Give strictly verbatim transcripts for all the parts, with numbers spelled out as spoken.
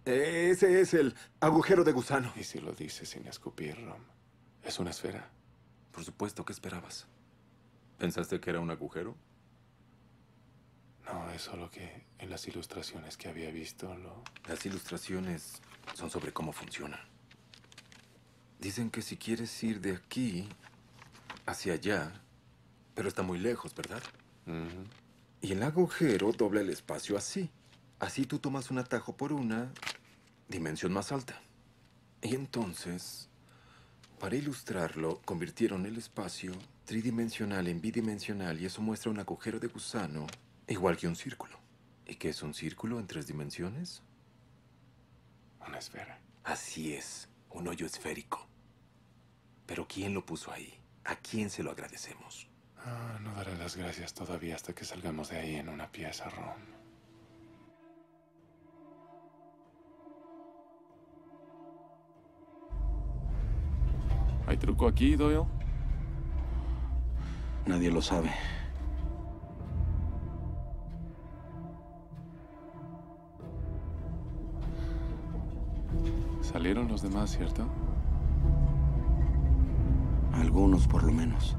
Ese es el agujero de gusano. Y si lo dices sin escupir, Rom, es una esfera. Por supuesto, ¿qué esperabas? ¿Pensaste que era un agujero? No, es solo que en las ilustraciones que había visto lo... Las ilustraciones son sobre cómo funciona. Dicen que si quieres ir de aquí hacia allá, pero está muy lejos, ¿verdad? Uh-huh. Y el agujero dobla el espacio así. Así tú tomas un atajo por una dimensión más alta. Y entonces, para ilustrarlo, convirtieron el espacio tridimensional en bidimensional y eso muestra un agujero de gusano igual que un círculo. ¿Y qué es un círculo en tres dimensiones? Una esfera. Así es, un hoyo esférico. Pero ¿quién lo puso ahí? ¿A quién se lo agradecemos? Ah, no daré las gracias todavía hasta que salgamos de ahí en una pieza, Rom. ¿Hay truco aquí, Doyle? Nadie lo sabe. Salieron los demás, ¿cierto? Algunos, por lo menos.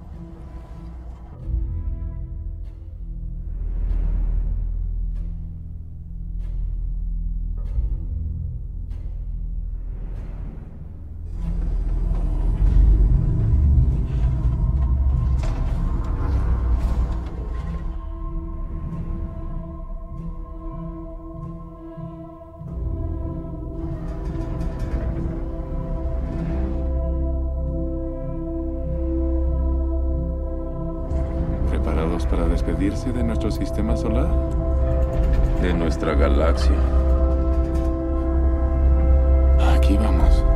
¿Preparados para despedirse de nuestro sistema solar? De nuestra galaxia. Aquí vamos.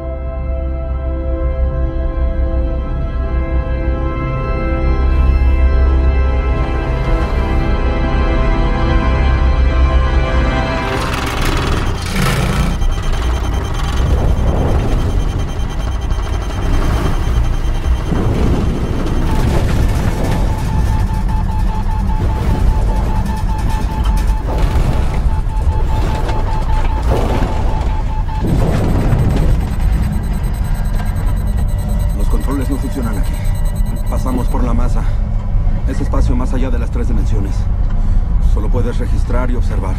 No funcionan aquí. Pasamos por la masa. Es espacio más allá de las tres dimensiones. Solo puedes registrar y observar.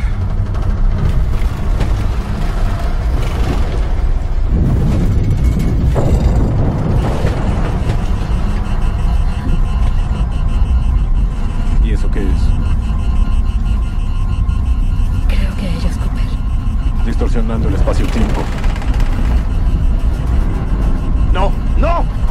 ¿Y eso qué es? Creo que ella es Cooper. Distorsionando el espacio-tiempo. ¡No! ¡No!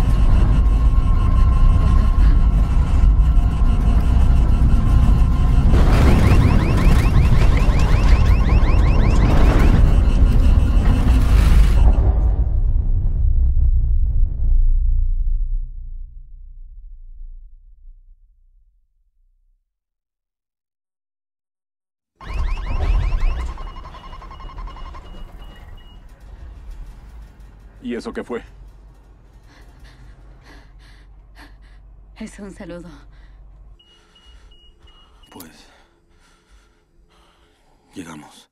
¿Y eso qué fue? Es un saludo. Pues... llegamos.